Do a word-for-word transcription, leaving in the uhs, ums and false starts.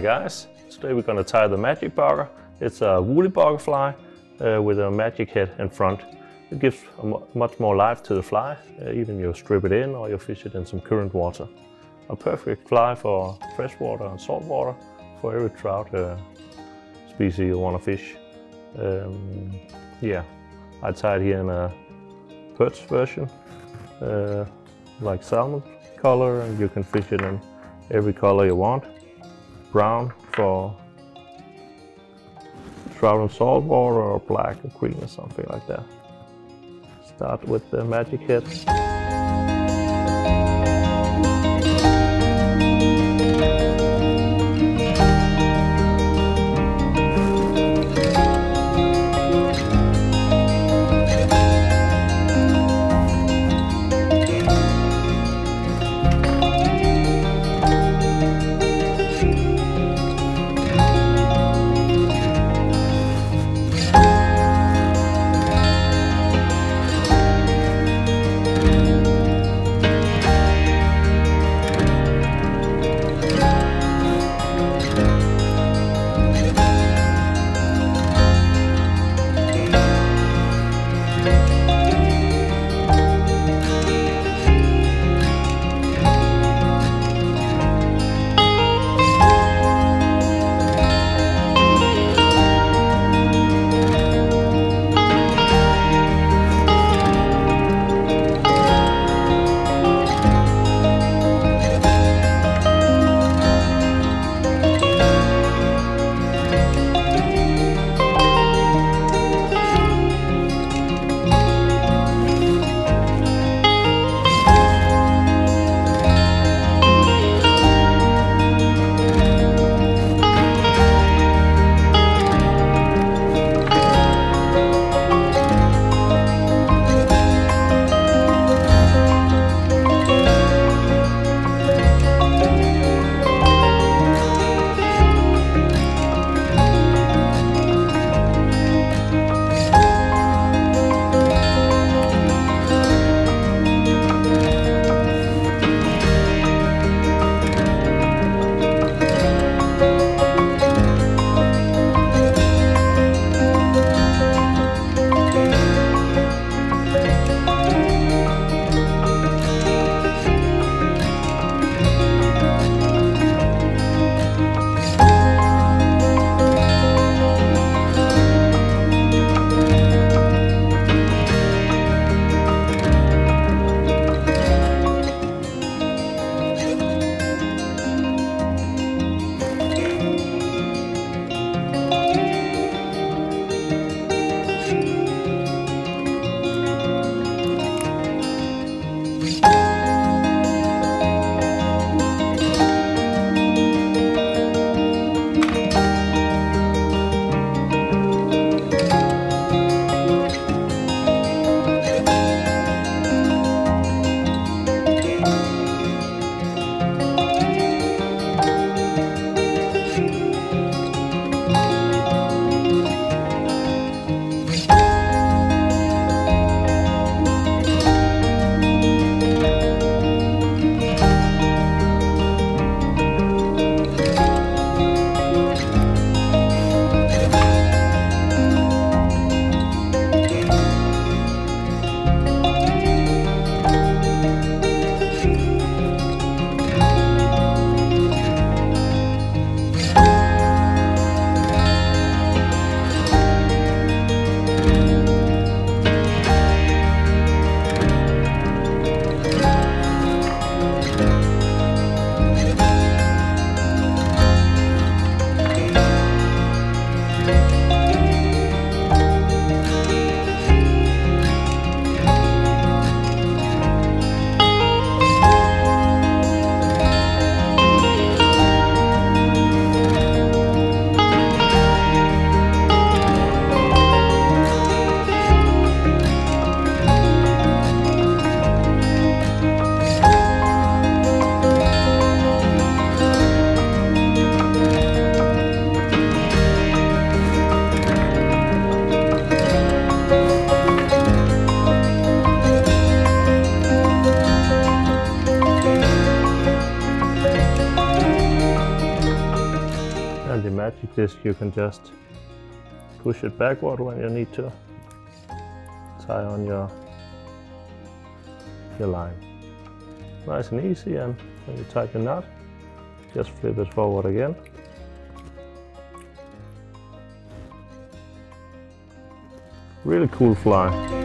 guys, today we're going to tie the magic bugger. It's a woolly buggerfly uh, with a magic head in front. It gives a much more life to the fly, uh, even you strip it in or you fish it in some current water. A perfect fly for freshwater and saltwater, for every trout uh, species you want to fish. Um, yeah, I tied here in a perch version, uh, like salmon color, and you can fish it in every color you want. Brown for trout and saltwater, or black or green or something like that. Start with the magic head. magic disc, you can just push it backward when you need to tie on your, your line. Nice and easy, and when you tie the knot, just flip it forward again. Really cool fly.